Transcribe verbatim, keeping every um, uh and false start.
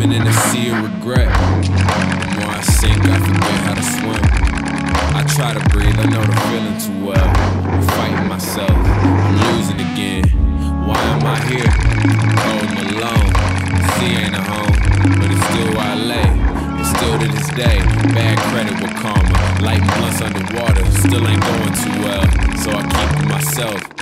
Swimming in a sea of regret. The more I sink, I forget how to swim. I try to breathe, I know the feeling too well. I'm fighting myself, I'm losing again. Why am I here? Holding alone. The sea ain't a home, but it's still where I lay. And still to this day, bad credit with karma. Lighting blunts underwater, still ain't going too well. So I keep to myself.